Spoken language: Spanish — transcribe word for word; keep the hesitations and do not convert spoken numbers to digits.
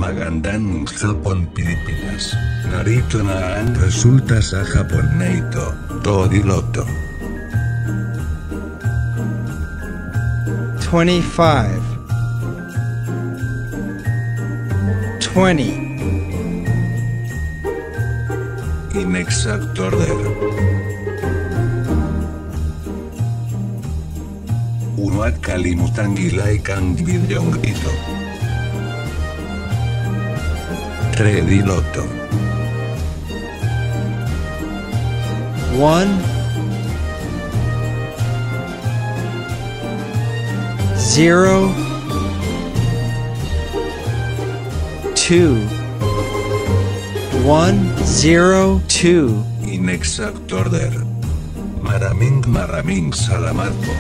Magandan Japón Filipinas. Narito naan resulta sa Japón neito. Todi Lotto. twenty-five, twenty, Inexacto order. Uno at kalimutan gilay kang bilyong ito. Ready Lotto. one, zero, two, one, zero, two. Inexacto order. Maraming maraming salamat po.